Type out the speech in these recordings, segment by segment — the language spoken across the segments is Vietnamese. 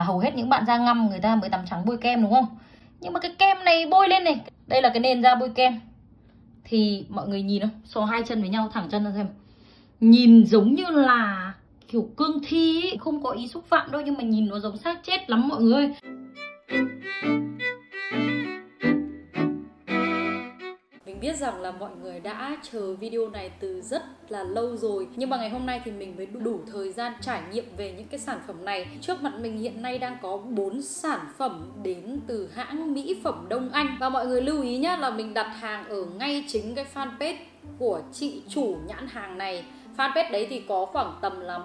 Hầu hết những bạn da ngăm người ta mới tắm trắng bôi kem đúng không? Nhưng mà cái kem này bôi lên này, đây là cái nền da bôi kem, thì mọi người nhìn không? So hai chân với nhau, thẳng chân ra xem, nhìn giống như là kiểu cương thi ấy. Không có ý xúc phạm đâu, nhưng mà nhìn nó giống xác chết lắm mọi người. Mình biết rằng là mọi người đã chờ video này từ rất là lâu rồi, nhưng mà ngày hôm nay thì mình mới đủ thời gian trải nghiệm về những cái sản phẩm này. Trước mặt mình hiện nay đang có 4 sản phẩm đến từ hãng mỹ phẩm Đông Anh. Và mọi người lưu ý nhé, là mình đặt hàng ở ngay chính cái fanpage của chị chủ nhãn hàng này. Fanpage đấy thì có khoảng tầm là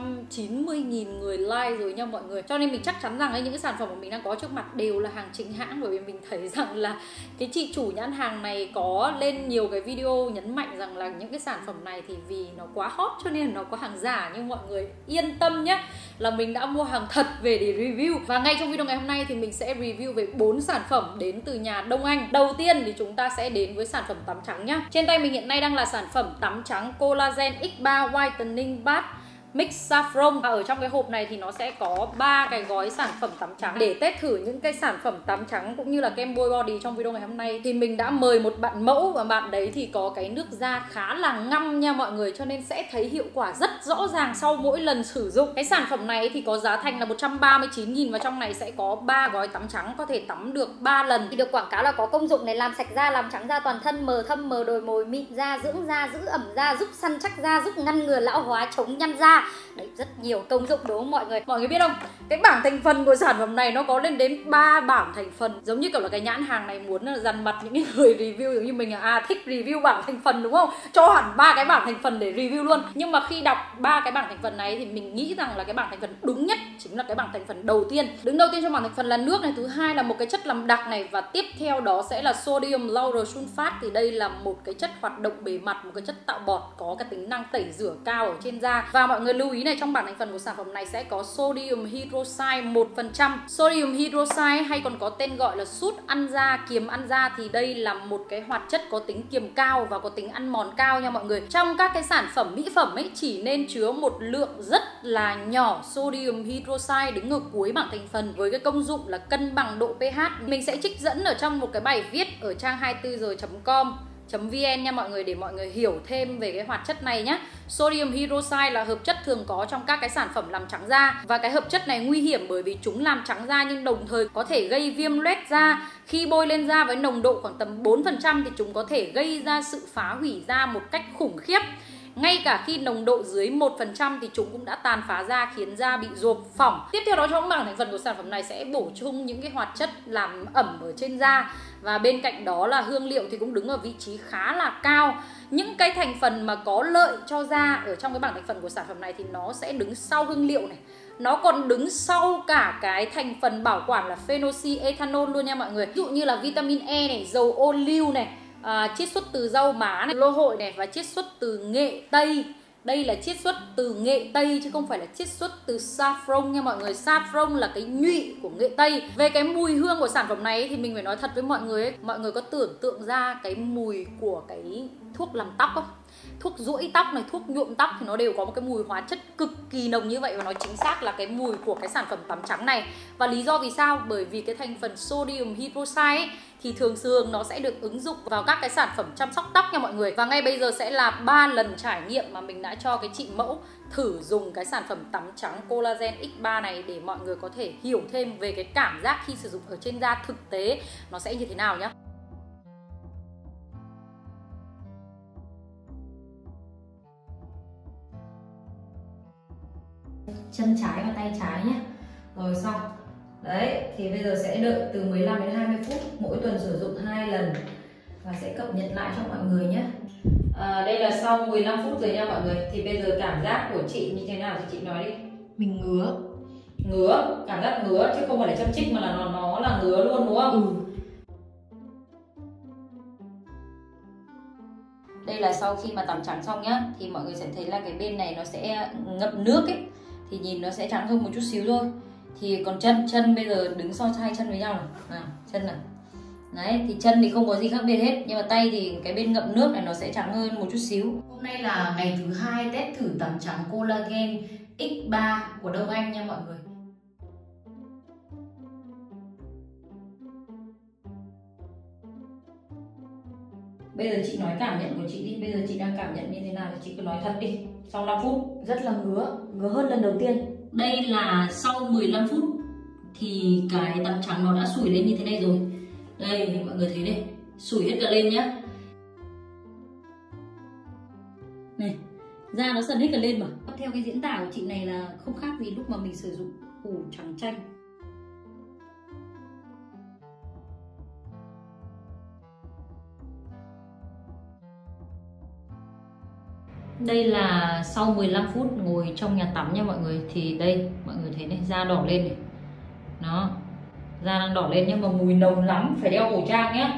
190.000 người like rồi nha mọi người. Cho nên mình chắc chắn rằng ấy, những cái sản phẩm của mình đang có trước mặt đều là hàng chính hãng. Bởi vì mình thấy rằng là cái chị chủ nhãn hàng này có lên nhiều cái video nhấn mạnh rằng là những cái sản phẩm này thì vì nó quá hot cho nên là nó có hàng giả. Nhưng mọi người yên tâm nhé, là mình đã mua hàng thật về để review. Và ngay trong video ngày hôm nay thì mình sẽ review về 4 sản phẩm đến từ nhà Đông Anh. Đầu tiên thì chúng ta sẽ đến với sản phẩm tắm trắng nhá. Trên tay mình hiện nay đang là sản phẩm tắm trắng Collagen X3 Whitening Bath Mix Saffron. Và ở trong cái hộp này thì nó sẽ có 3 cái gói sản phẩm tắm trắng. Để test thử những cái sản phẩm tắm trắng cũng như là kem bôi body trong video ngày hôm nay thì mình đã mời một bạn mẫu, và bạn đấy thì có cái nước da khá là ngăm nha mọi người, cho nên sẽ thấy hiệu quả rất rõ ràng sau mỗi lần sử dụng. Cái sản phẩm này thì có giá thành là 139.000 và trong này sẽ có 3 gói tắm trắng, có thể tắm được 3 lần. Thì được quảng cáo là có công dụng này, làm sạch da, làm trắng da toàn thân, mờ thâm, mờ đồi mồi, mịn da, dưỡng da, giữ ẩm da, giúp săn chắc da, giúp ngăn ngừa lão hóa, chống nhăn da. Đấy, rất nhiều công dụng đúng không mọi người? Mọi người biết không, cái bảng thành phần của sản phẩm này nó có lên đến 3 bảng thành phần. Giống như kiểu là cái nhãn hàng này muốn dằn mặt những người review giống như mình là thích review bảng thành phần đúng không? Cho hẳn 3 cái bảng thành phần để review luôn. Nhưng mà khi đọc 3 cái bảng thành phần này thì mình nghĩ rằng là cái bảng thành phần đúng nhất chính là cái bảng thành phần đầu tiên. Đứng đầu tiên trong bảng thành phần là nước này, thứ hai là một cái chất làm đặc này, và tiếp theo đó sẽ là sodium lauryl sulfate. Thì đây là một cái chất hoạt động bề mặt, một cái chất tạo bọt có cái tính năng tẩy rửa cao ở trên da. Và mọi người lưu ý này, trong bảng thành phần của sản phẩm này sẽ có sodium hydroxide 1%. Sodium hydroxide hay còn có tên gọi là sút ăn da, kiềm ăn da, thì đây là một cái hoạt chất có tính kiềm cao và có tính ăn mòn cao nha mọi người. Trong các cái sản phẩm mỹ phẩm ấy chỉ nên chứa một lượng rất là nhỏ sodium hydroxide đứng ở cuối bảng thành phần với cái công dụng là cân bằng độ pH. Mình sẽ trích dẫn ở trong một cái bài viết ở trang 24giờ.com.vn nha mọi người, để mọi người hiểu thêm về cái hoạt chất này nhé. Sodium hydroxide là hợp chất thường có trong các cái sản phẩm làm trắng da, và cái hợp chất này nguy hiểm bởi vì chúng làm trắng da nhưng đồng thời có thể gây viêm loét da. Khi bôi lên da với nồng độ khoảng tầm 4% thì chúng có thể gây ra sự phá hủy da một cách khủng khiếp. Ngay cả khi nồng độ dưới 1% thì chúng cũng đã tàn phá da, khiến da bị rộp phỏng. Tiếp theo đó, trong bảng thành phần của sản phẩm này sẽ bổ sung những cái hoạt chất làm ẩm ở trên da, và bên cạnh đó là hương liệu thì cũng đứng ở vị trí khá là cao. Những cái thành phần mà có lợi cho da ở trong cái bảng thành phần của sản phẩm này thì nó sẽ đứng sau hương liệu này, nó còn đứng sau cả cái thành phần bảo quản là phenolxyethanol luôn nha mọi người. Ví dụ như là vitamin E này, dầu ô liu này, chiết xuất từ rau má này, lô hội này, và chiết xuất từ nghệ tây. Đây là chiết xuất từ nghệ tây chứ không phải là chiết xuất từ saffron nha mọi người. Saffron là cái nhụy của nghệ tây. Về cái mùi hương của sản phẩm này thì mình phải nói thật với mọi người ấy, mọi người có tưởng tượng ra cái mùi của cái thuốc làm tóc không? Thuốc duỗi tóc này, thuốc nhuộm tóc thì nó đều có một cái mùi hóa chất cực kỳ nồng như vậy, và nó chính xác là cái mùi của cái sản phẩm tắm trắng này. Và lý do vì sao? Bởi vì cái thành phần sodium hydroxide ấy, thì thường nó sẽ được ứng dụng vào các cái sản phẩm chăm sóc tóc nha mọi người. Và ngay bây giờ sẽ là 3 lần trải nghiệm mà mình đã cho cái chị mẫu thử dùng cái sản phẩm tắm trắng Collagen X3 này, để mọi người có thể hiểu thêm về cái cảm giác khi sử dụng ở trên da thực tế nó sẽ như thế nào nhé. Chân trái và tay trái nhé. Rồi xong. Đấy, thì bây giờ sẽ đợi từ 15 đến 20 phút, mỗi tuần sử dụng 2 lần và sẽ cập nhật lại cho mọi người nhé. Đây là sau 15 phút rồi nha mọi người. Thì bây giờ cảm giác của chị như thế nào thì chị nói đi. Mình ngứa. Ngứa, cảm giác ngứa chứ không phải là châm chích mà là nó là ngứa luôn đúng không? Đây là sau khi mà tắm trắng xong nhá, thì mọi người sẽ thấy là cái bên này nó sẽ ngậm nước ấy, thì nhìn nó sẽ trắng hơn một chút xíu thôi. Thì còn chân bây giờ đứng so hai chân với nhau này, chân này. Đấy, thì chân thì không có gì khác biệt hết, nhưng mà tay thì cái bên ngậm nước này nó sẽ trắng hơn một chút xíu. Hôm nay là ngày thứ 2 test thử tắm trắng Collagen X3 của Đông Anh nha mọi người. Bây giờ chị nói cảm nhận của chị đi. Bây giờ chị đang cảm nhận như thế nào thì chị cứ nói thật đi. Sau 5 phút Rất là ngứa hơn lần đầu tiên. Đây là sau 15 phút thì cái tắm trắng nó đã sủi lên như thế này rồi. Đây mọi người thấy đây, sủi hết cả lên nhá. Này, da nó sần hết cả lên mà. Theo cái diễn tả của chị này là không khác gì lúc mà mình sử dụng củ trắng chanh. Đây là sau 15 phút ngồi trong nhà tắm nha mọi người. Thì đây mọi người thấy này, da đỏ lên này. Đó, da đang đỏ lên nhưng mà mùi nồng lắm, phải đeo khẩu trang nhé.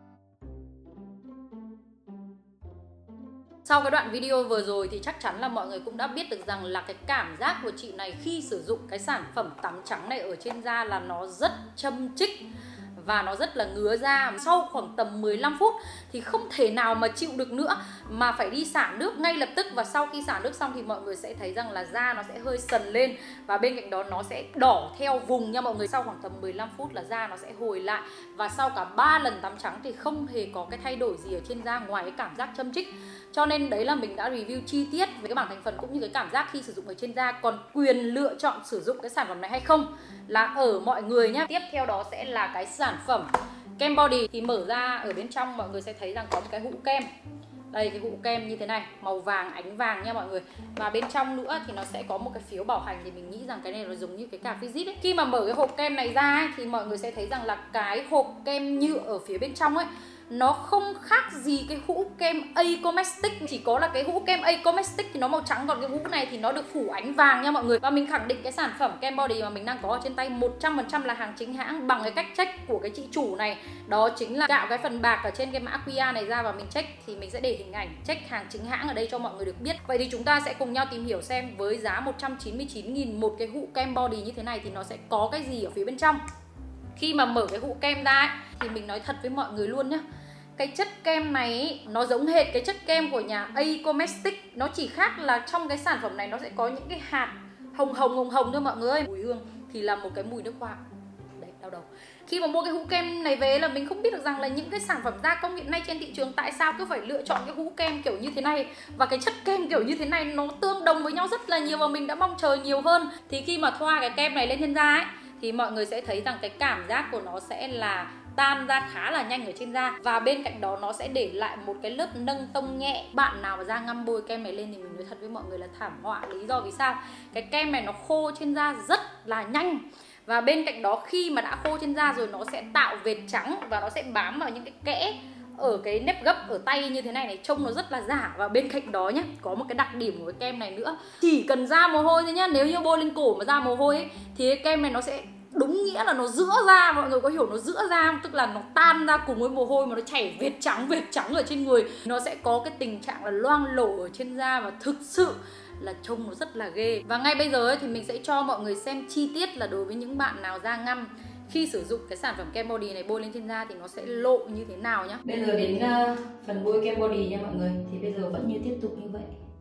Sau cái đoạn video vừa rồi thì chắc chắn là mọi người cũng đã biết được rằng là cái cảm giác của chị này khi sử dụng cái sản phẩm tắm trắng này ở trên da là nó rất châm chích và nó rất là ngứa da. Sau khoảng tầm 15 phút thì không thể nào mà chịu được nữa mà phải đi xả nước ngay lập tức. Và sau khi xả nước xong thì mọi người sẽ thấy rằng là da nó sẽ hơi sần lên và bên cạnh đó nó sẽ đỏ theo vùng nha mọi người. Sau khoảng tầm 15 phút là da nó sẽ hồi lại. Và sau cả 3 lần tắm trắng thì không hề có cái thay đổi gì ở trên da ngoài cái cảm giác châm chích. Cho nên đấy là mình đã review chi tiết về cái bảng thành phần cũng như cái cảm giác khi sử dụng ở trên da. Còn quyền lựa chọn sử dụng cái sản phẩm này hay không là ở mọi người nhé. Tiếp theo đó sẽ là cái sản phẩm kem body. Thì mở ra ở bên trong mọi người sẽ thấy rằng có một cái hũ kem. Đây, cái hũ kem như thế này, màu vàng, ánh vàng nha mọi người. Và bên trong nữa thì nó sẽ có một cái phiếu bảo hành. Thì mình nghĩ rằng cái này nó giống như cái card visit ấy. Khi mà mở cái hộp kem này ra ấy, thì mọi người sẽ thấy rằng là cái hộp kem nhựa ở phía bên trong ấy nó không khác gì cái hũ kem A Cosmetics. Chỉ có là cái hũ kem A Cosmetics thì nó màu trắng, còn cái hũ này thì nó được phủ ánh vàng nha mọi người. Và mình khẳng định cái sản phẩm kem body mà mình đang có ở trên tay 100% là hàng chính hãng bằng cái cách check của cái chị chủ này. Đó chính là cạo cái phần bạc ở trên cái mã QR này ra và mình check. Thì mình sẽ để hình ảnh check hàng chính hãng ở đây cho mọi người được biết. Vậy thì chúng ta sẽ cùng nhau tìm hiểu xem với giá 199.000 một cái hũ kem body như thế này thì nó sẽ có cái gì ở phía bên trong. Khi mà mở cái hũ kem ra ấy, thì mình nói thật với mọi người luôn nhá, cái chất kem này ấy, nó giống hệt cái chất kem của nhà A Cosmetics. Nó chỉ khác là trong cái sản phẩm này nó sẽ có những cái hạt hồng hồng thôi mọi người ơi. Mùi hương thì là một cái mùi nước hoa. Đấy, đau đầu. Khi mà mua cái hũ kem này về là mình không biết được rằng là những cái sản phẩm gia công hiện nay trên thị trường tại sao cứ phải lựa chọn cái hũ kem kiểu như thế này. Và cái chất kem kiểu như thế này nó tương đồng với nhau rất là nhiều và mình đã mong chờ nhiều hơn. Thì khi mà thoa cái kem này lên trên da ấy thì mọi người sẽ thấy rằng cái cảm giác của nó sẽ là tan ra khá là nhanh ở trên da. Và bên cạnh đó nó sẽ để lại một cái lớp nâng tông nhẹ. Bạn nào mà da ngăm bôi kem này lên thì mình nói thật với mọi người là thảm họa. Lý do vì sao? Cái kem này nó khô trên da rất là nhanh. Và bên cạnh đó khi mà đã khô trên da rồi nó sẽ tạo vệt trắng và nó sẽ bám vào những cái kẽ ở cái nếp gấp ở tay như thế này này, trông nó rất là giả. Và bên cạnh đó nhé, có một cái đặc điểm của cái kem này nữa, chỉ cần ra mồ hôi thôi nhá. Nếu như bôi lên cổ mà ra mồ hôi ấy, thì cái kem này nó sẽ đúng nghĩa là nó rữa ra. Mọi người có hiểu nó rữa ra không? Tức là nó tan ra cùng với mồ hôi mà nó chảy vệt trắng ở trên người. Nó sẽ có cái tình trạng là loang lổ ở trên da và thực sự là trông nó rất là ghê. Và ngay bây giờ ấy, thì mình sẽ cho mọi người xem chi tiết là đối với những bạn nào da ngăm, khi sử dụng cái sản phẩm kem body này bôi lên trên da thì nó sẽ lộ như thế nào nhá. Bây giờ đến phần bôi kem body nha mọi người. Thì bây giờ vẫn như tiếp tục như vậy.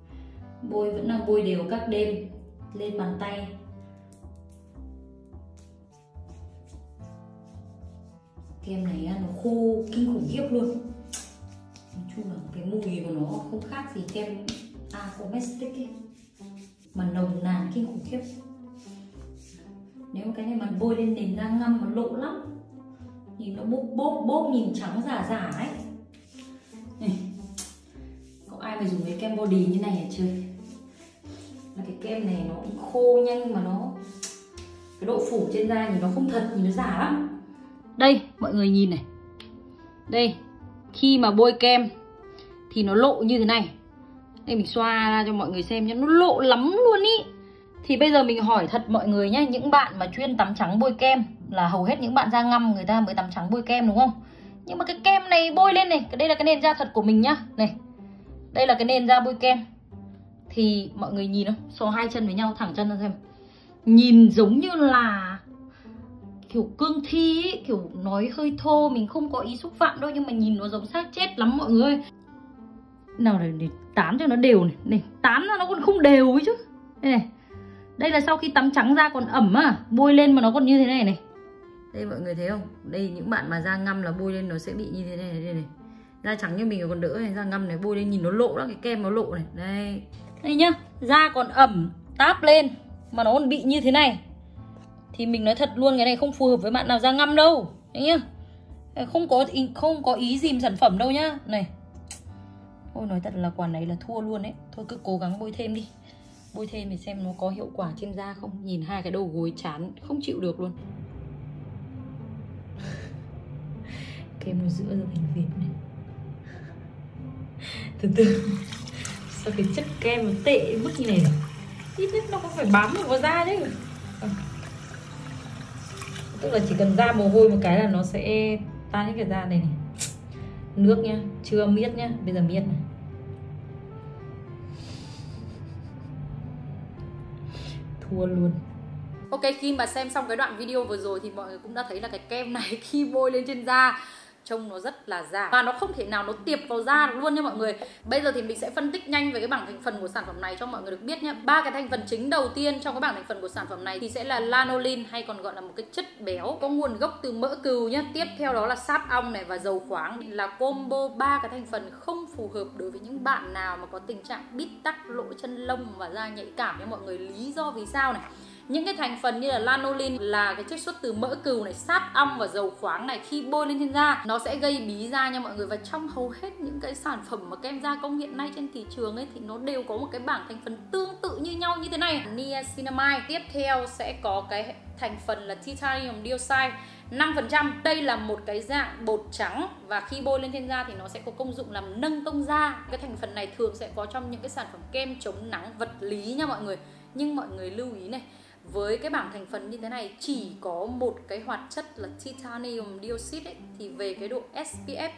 Bôi vẫn là bôi đều các đêm lên bàn tay. Kem này nó khô kinh khủng khiếp luôn. Nói chung là cái mùi của nó không khác gì kem A Cosmetics ấy, mà nồng nàn kinh khủng khiếp. Nếu cái này mà bôi lên nền da ngăm mà lộ lắm, nhìn nó bốp nhìn trắng giả ấy. Này, có ai mà dùng cái kem body như này hả trời? Là cái kem này nó cũng khô nhanh mà nó cái độ phủ trên da nhìn nó không thật, nhìn nó giả lắm. Đây mọi người nhìn này. Đây, khi mà bôi kem thì nó lộ như thế này. Đây mình xoa ra cho mọi người xem nhé, nó lộ lắm luôn ý. Thì bây giờ mình hỏi thật mọi người nhé, những bạn mà chuyên tắm trắng bôi kem là hầu hết những bạn da ngăm người ta mới tắm trắng bôi kem đúng không? Nhưng mà cái kem này bôi lên này, đây là cái nền da thật của mình nhá. Này, đây là cái nền da bôi kem. Thì mọi người nhìn không? So hai chân với nhau, thẳng chân ra xem. Nhìn giống như là kiểu cương thi ấy, kiểu nói hơi thô, mình không có ý xúc phạm đâu, nhưng mà nhìn nó giống xác chết lắm mọi người. Nào để tán cho nó đều này, này tán ra nó còn không đều ấy chứ. Đây này, đây là sau khi tắm trắng da còn ẩm à, bôi lên mà nó còn như thế này này. Đây mọi người thấy không? Đây những bạn mà da ngăm là bôi lên nó sẽ bị như thế này, đây này. Da trắng như mình còn đỡ này, da ngăm này bôi lên nhìn nó lộ đó, cái kem nó lộ này. Đây. Đây nhá, da còn ẩm táp lên mà nó còn bị như thế này thì mình nói thật luôn, cái này không phù hợp với bạn nào da ngăm đâu. Đấy nhá. Không có ý dìm sản phẩm đâu nhá. Này. Ôi nói thật là quả này là thua luôn đấy. Thôi cứ cố gắng bôi thêm đi. Bôi thêm để xem nó có hiệu quả trên da không. Nhìn hai cái đầu gối chán không chịu được luôn. Kem nó giữa ra thành Việt này. Từ từ. Sao cái chất kem nó tệ mức như này này? Ít nhất nó cũng phải bám vào da chứ. Tức là chỉ cần ra mồ hôi một cái là nó sẽ tan những cái da này này. Nước nhá, chưa miết nhá, bây giờ miết này. Thua luôn. Ok, khi mà xem xong cái đoạn video vừa rồi thì mọi người cũng đã thấy là cái kem này khi bôi lên trên da trông nó rất là giả và nó không thể nào nó tiệp vào da được luôn nha mọi người. Bây giờ thì mình sẽ phân tích nhanh về cái bảng thành phần của sản phẩm này cho mọi người được biết nhé. Ba cái thành phần chính đầu tiên trong cái bảng thành phần của sản phẩm này thì sẽ là lanolin, hay còn gọi là một cái chất béo có nguồn gốc từ mỡ cừu nhé. Tiếp theo đó là sáp ong này và dầu khoáng, là combo ba cái thành phần không phù hợp đối với những bạn nào mà có tình trạng bít tắc, lỗ chân lông và da nhạy cảm nha mọi người. Lý do vì sao này? Những cái thành phần như là lanolin là cái chiết xuất từ mỡ cừu này, sáp ong và dầu khoáng này, khi bôi lên trên da nó sẽ gây bí da nha mọi người. Và trong hầu hết những cái sản phẩm mà kem gia công hiện nay trên thị trường ấy thì nó đều có một cái bảng thành phần tương tự như nhau như thế này, niacinamide. Tiếp theo sẽ có cái thành phần là titanium dioxide 5%. Đây là một cái dạng bột trắng và khi bôi lên trên da thì nó sẽ có công dụng làm nâng tông da. Cái thành phần này thường sẽ có trong những cái sản phẩm kem chống nắng vật lý nha mọi người. Nhưng mọi người lưu ý này, với cái bảng thành phần như thế này chỉ có một cái hoạt chất là titanium dioxide ấy, thì về cái độ SPF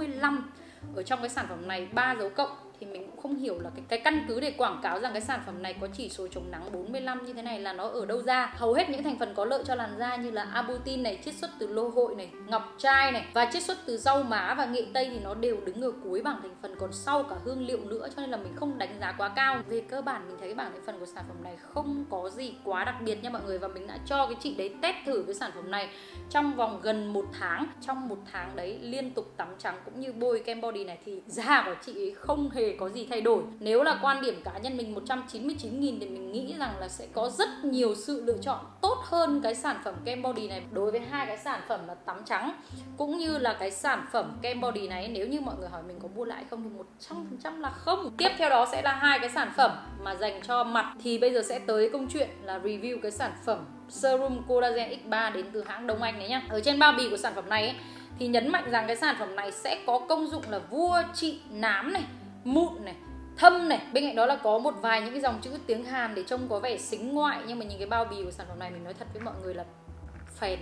45 ở trong cái sản phẩm này 3 dấu cộng thì mình cũng không hiểu là cái căn cứ để quảng cáo rằng cái sản phẩm này có chỉ số chống nắng 45 như thế này là nó ở đâu ra. Hầu hết những thành phần có lợi cho làn da như là arbutin này, chiết xuất từ lô hội này, ngọc trai này và chiết xuất từ rau má và nghệ tây thì nó đều đứng ở cuối bảng thành phần, còn sau cả hương liệu nữa, cho nên là mình không đánh giá quá cao. Về cơ bản mình thấy cái bảng thành phần của sản phẩm này không có gì quá đặc biệt nha mọi người, và mình đã cho cái chị đấy test thử cái sản phẩm này trong vòng gần 1 tháng. Trong 1 tháng đấy liên tục tắm trắng cũng như bôi kem body này thì da của chị ấy không hề có gì thay đổi. Nếu là quan điểm cá nhân mình 199.000 thì mình nghĩ rằng là sẽ có rất nhiều sự lựa chọn tốt hơn cái sản phẩm kem body này. Đối với hai cái sản phẩm là tắm trắng cũng như là cái sản phẩm kem body này, nếu như mọi người hỏi mình có mua lại không thì 100% là không. Tiếp theo đó sẽ là hai cái sản phẩm mà dành cho mặt, thì bây giờ sẽ tới câu chuyện là review cái sản phẩm Serum Collagen X3 đến từ hãng Đông Anh này nhá. Ở trên bao bì của sản phẩm này ấy, thì nhấn mạnh rằng cái sản phẩm này sẽ có công dụng là vua trị nám này, mụn này, thâm này. Bên cạnh đó là có một vài những cái dòng chữ tiếng Hàn để trông có vẻ xính ngoại, nhưng mà nhìn cái bao bì của sản phẩm này mình nói thật với mọi người là phèn.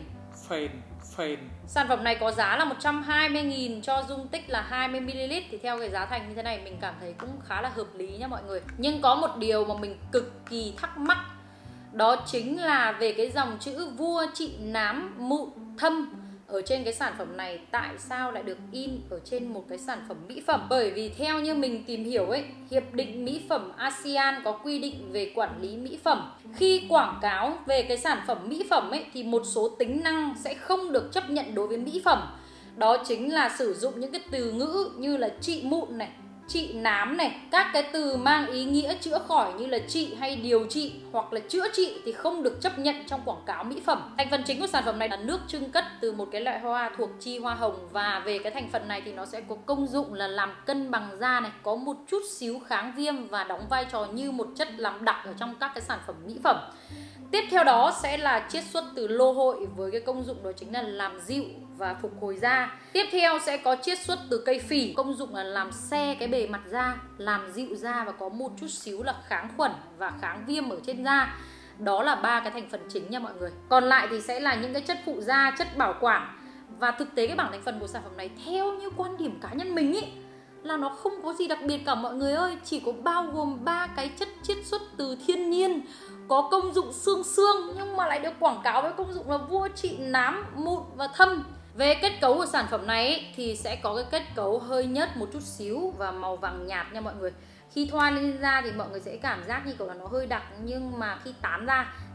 Sản phẩm này có giá là 120.000 cho dung tích là 20ml, thì theo cái giá thành như thế này mình cảm thấy cũng khá là hợp lý nha mọi người. Nhưng có một điều mà mình cực kỳ thắc mắc, đó chính là về cái dòng chữ vua trị nám, mụn, thâm ở trên cái sản phẩm này tại sao lại được in ở trên một cái sản phẩm mỹ phẩm. Bởi vì theo như mình tìm hiểu ấy, Hiệp định Mỹ phẩm ASEAN có quy định về quản lý mỹ phẩm. Khi quảng cáo về cái sản phẩm mỹ phẩm ấy thì một số tính năng sẽ không được chấp nhận đối với mỹ phẩm. Đó chính là sử dụng những cái từ ngữ như là trị mụn này, trị nám này, các cái từ mang ý nghĩa chữa khỏi như là trị hay điều trị hoặc là chữa trị thì không được chấp nhận trong quảng cáo mỹ phẩm. Thành phần chính của sản phẩm này là nước trưng cất từ một cái loại hoa thuộc chi hoa hồng, và về cái thành phần này thì nó sẽ có công dụng là làm cân bằng da này, có một chút xíu kháng viêm và đóng vai trò như một chất làm đặc ở trong các cái sản phẩm mỹ phẩm. Tiếp theo đó sẽ là chiết xuất từ lô hội với cái công dụng đó chính là làm dịu và phục hồi da. Tiếp theo sẽ có chiết xuất từ cây phỉ, công dụng là làm se cái bề mặt da, làm dịu da và có một chút xíu là kháng khuẩn và kháng viêm ở trên da. Đó là ba cái thành phần chính nha mọi người. Còn lại thì sẽ là những cái chất phụ da, chất bảo quản. Và thực tế cái bảng thành phần của sản phẩm này theo như quan điểm cá nhân mình ý, là nó không có gì đặc biệt cả mọi người ơi. Chỉ có bao gồm 3 cái chất chiết xuất từ thiên nhiên, có công dụng xương xương nhưng mà lại được quảng cáo với công dụng là vua trị nám, mụn và thâm. Về kết cấu của sản phẩm này ấy, thì sẽ có cái kết cấu hơi nhớt một chút xíu và màu vàng nhạt nha mọi người. Khi thoa lên da thì mọi người sẽ cảm giác như kiểu là nó hơi đặc, nhưng mà khi tán ra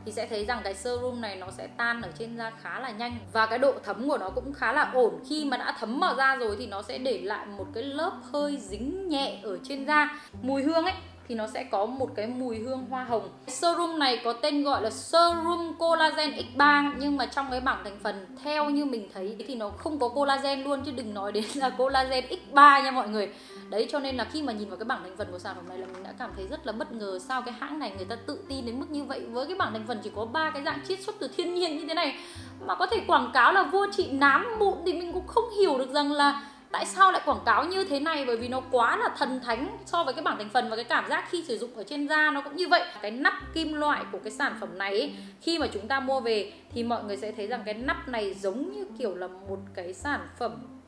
thì sẽ thấy rằng cái serum này nó sẽ tan ở trên da khá là nhanh. Và cái độ thấm của nó cũng khá là ổn. Khi mà đã thấm vào da rồi thì nó sẽ để lại một cái lớp hơi dính nhẹ ở trên da. Mùi hương ấy thì nó sẽ có một cái mùi hương hoa hồng. Serum này có tên gọi là Serum Collagen X3, nhưng mà trong cái bảng thành phần theo như mình thấy thì nó không có collagen luôn, chứ đừng nói đến là collagen X3 nha mọi người. Đấy, cho nên là khi mà nhìn vào cái bảng thành phần của sản phẩm này là mình đã cảm thấy rất là bất ngờ. Sao cái hãng này người ta tự tin đến mức như vậy, với cái bảng thành phần chỉ có 3 cái dạng chiết xuất từ thiên nhiên như thế này mà có thể quảng cáo là vô trị nám mụn, thì mình cũng không hiểu được rằng là tại sao lại quảng cáo như thế này, bởi vì nó quá là thần thánh so với cái bảng thành phần, và cái cảm giác khi sử dụng ở trên da nó cũng như vậy. Cái nắp kim loại của cái sản phẩm này ấy, khi mà chúng ta mua về thì mọi người sẽ thấy rằng cái nắp này giống như kiểu là một cái sản phẩm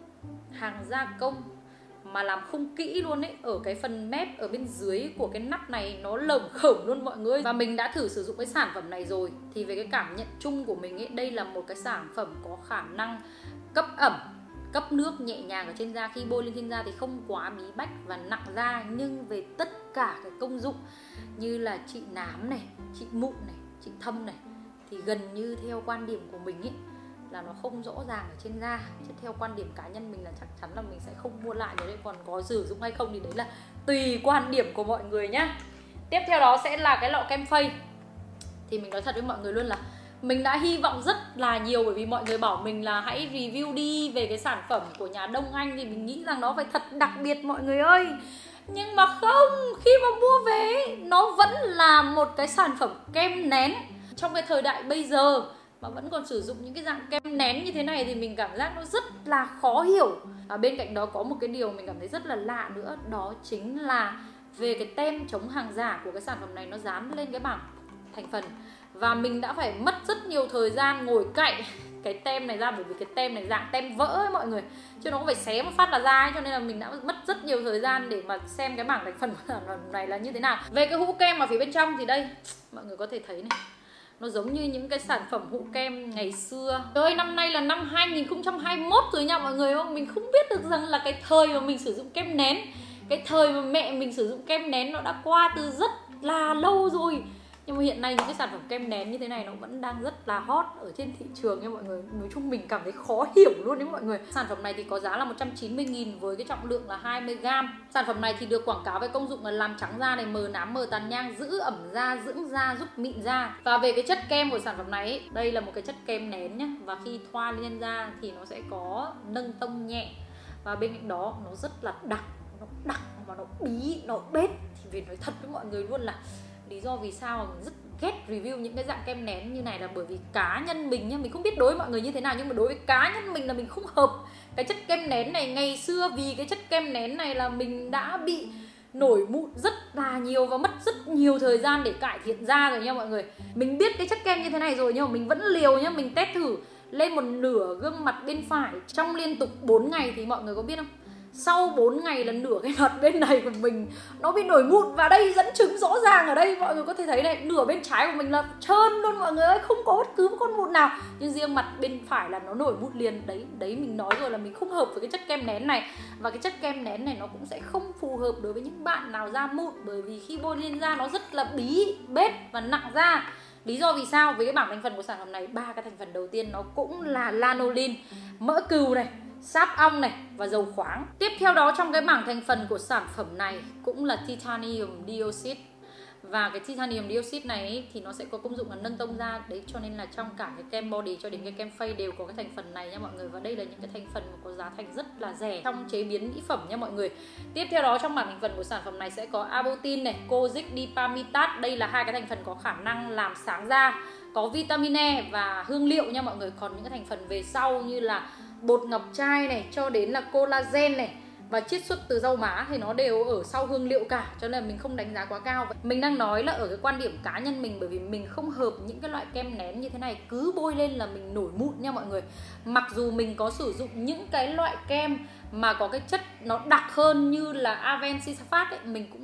hàng gia công mà làm không kỹ luôn ấy. Ở cái phần mép ở bên dưới của cái nắp này nó lởm khởm luôn mọi người. Và mình đã thử sử dụng cái sản phẩm này rồi thì về cái cảm nhận chung của mình ấy, đây là một cái sản phẩm có khả năng cấp ẩm, cấp nước nhẹ nhàng ở trên da. Khi bôi lên trên da thì không quá bí bách và nặng da, nhưng về tất cả cái công dụng như là trị nám này, trị mụn này, trị thâm này thì gần như theo quan điểm của mình ấy là nó không rõ ràng ở trên da. Chứ theo quan điểm cá nhân mình là chắc chắn là mình sẽ không mua lại rồi đấy. Còn có sử dụng hay không thì đấy là tùy quan điểm của mọi người nhá. Tiếp theo đó sẽ là cái lọ kem phây. Thì mình nói thật với mọi người luôn là mình đã hy vọng rất là nhiều, bởi vì mọi người bảo mình là hãy review đi về cái sản phẩm của nhà Đông Anh thì mình nghĩ rằng nó phải thật đặc biệt mọi người ơi. Nhưng mà không, khi mà mua về nó vẫn là một cái sản phẩm kem nén. Trong cái thời đại bây giờ mà vẫn còn sử dụng những cái dạng kem nén như thế này thì mình cảm giác nó rất là khó hiểu. Bên cạnh đó có một cái điều mình cảm thấy rất là lạ nữa, đó chính là về cái tem chống hàng giả của cái sản phẩm này nó dán lên cái bảng thành phần. Và mình đã phải mất rất nhiều thời gian ngồi cạy cái tem này ra, bởi vì cái tem này dạng tem vỡ ấy mọi người, chứ nó không phải xé một phát là ra ấy, cho nên là mình đã mất rất nhiều thời gian để mà xem cái bảng thành phần của sản phẩm này là như thế nào. Về cái hũ kem ở phía bên trong thì đây, mọi người có thể thấy này, nó giống như những cái sản phẩm hũ kem ngày xưa. Trời ơi, năm nay là năm 2021 rồi nha mọi người không? Mình không biết được rằng là cái thời mà mình sử dụng kem nén, cái thời mà mẹ mình sử dụng kem nén nó đã qua từ rất là lâu rồi. Nhưng mà hiện nay những cái sản phẩm kem nén như thế này nó vẫn đang rất là hot ở trên thị trường nha mọi người. Nói chung mình cảm thấy khó hiểu luôn đấy mọi người. Sản phẩm này thì có giá là 190.000 với cái trọng lượng là 20g. Sản phẩm này thì được quảng cáo với công dụng là làm trắng da này, mờ nám, mờ tàn nhang, giữ ẩm da, dưỡng da, giúp mịn da. Và về cái chất kem của sản phẩm này ấy, đây là một cái chất kem nén nhá. Và khi thoa lên da thì nó sẽ có nâng tông nhẹ. Và bên cạnh đó nó rất là đặc và nó bí, nó bết. Thì vì nói thật với mọi người luôn là lý do vì sao mà mình rất ghét review những cái dạng kem nén như này là bởi vì cá nhân mình nhá, mình không biết đối với mọi người như thế nào, nhưng mà đối với cá nhân mình là mình không hợp cái chất kem nén này. Ngày xưa vì cái chất kem nén này là mình đã bị nổi mụn rất là nhiều và mất rất nhiều thời gian để cải thiện da rồi nha mọi người. Mình biết cái chất kem như thế này rồi nhưng mà mình vẫn liều nhá, mình test thử lên một nửa gương mặt bên phải trong liên tục 4 ngày thì mọi người có biết không? Sau 4 ngày là nửa cái mặt bên này của mình nó bị nổi mụn, và đây dẫn chứng rõ ràng ở đây mọi người có thể thấy này, nửa bên trái của mình là trơn luôn mọi người ơi, không có bất cứ một con mụn nào, nhưng riêng mặt bên phải là nó nổi mụn liền. Đấy mình nói rồi là mình không hợp với cái chất kem nén này, và cái chất kem nén này nó cũng sẽ không phù hợp đối với những bạn nào da mụn, bởi vì khi bôi lên da nó rất là bí, bết và nặng da. Lý do vì sao? Với cái bảng thành phần của sản phẩm này, 3 cái thành phần đầu tiên nó cũng là lanolin, mỡ cừu này, sáp ong này và dầu khoáng. Tiếp theo đó trong cái bảng thành phần của sản phẩm này cũng là titanium dioxide. Và cái titanium dioxide này ấy, thì nó sẽ có công dụng là nâng tông da. Đấy, cho nên là trong cả cái kem body cho đến cái kem face đều có cái thành phần này nha mọi người. Và đây là những cái thành phần mà có giá thành rất là rẻ trong chế biến mỹ phẩm nha mọi người. Tiếp theo đó trong bảng thành phần của sản phẩm này sẽ có abotin này, kojic dipamitat. Đây là hai cái thành phần có khả năng làm sáng da, có vitamin E và hương liệu nha mọi người. Còn những cái thành phần về sau như là bột ngọc trai này cho đến là collagen này và chiết xuất từ rau má thì nó đều ở sau hương liệu cả, cho nên là mình không đánh giá quá cao. Mình đang nói là ở cái quan điểm cá nhân mình, bởi vì mình không hợp những cái loại kem nén như thế này, cứ bôi lên là mình nổi mụn nha mọi người. Mặc dù mình có sử dụng những cái loại kem mà có cái chất nó đặc hơn như là Aven Sisapat ấy, mình cũng không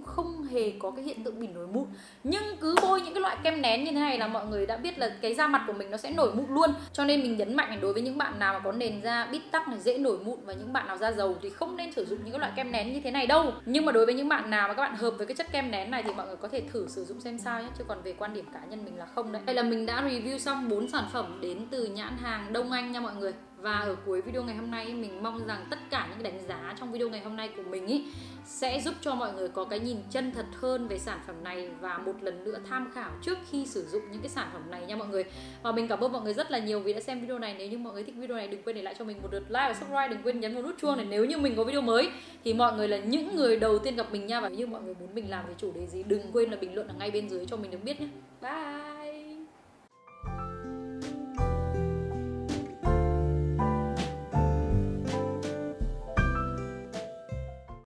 hề có cái hiện tượng bị nổi mụn. Nhưng cứ bôi những cái loại kem nén như thế này là mọi người đã biết là cái da mặt của mình nó sẽ nổi mụn luôn. Cho nên mình nhấn mạnh là đối với những bạn nào mà có nền da bít tắc này, dễ nổi mụn và những bạn nào da dầu thì không nên sử dụng những cái loại kem nén như thế này đâu. Nhưng mà đối với những bạn nào mà các bạn hợp với cái chất kem nén này thì mọi người có thể thử sử dụng xem sao nhé. Chứ còn về quan điểm cá nhân mình là không đấy. Đây là mình đã review xong 4 sản phẩm đến từ nhãn hàng Đông Anh nha mọi người. Và ở cuối video ngày hôm nay mình mong rằng tất cả những đánh giá trong video ngày hôm nay của mình ý sẽ giúp cho mọi người có cái nhìn chân thật hơn về sản phẩm này và một lần nữa tham khảo trước khi sử dụng những cái sản phẩm này nha mọi người. Và mình cảm ơn mọi người rất là nhiều vì đã xem video này. Nếu như mọi người thích video này đừng quên để lại cho mình một lượt like và subscribe, đừng quên nhấn vào nút chuông để nếu như mình có video mới thì mọi người là những người đầu tiên gặp mình nha. Và nếu như mọi người muốn mình làm về chủ đề gì đừng quên là bình luận ở ngay bên dưới cho mình được biết nhé. Bye.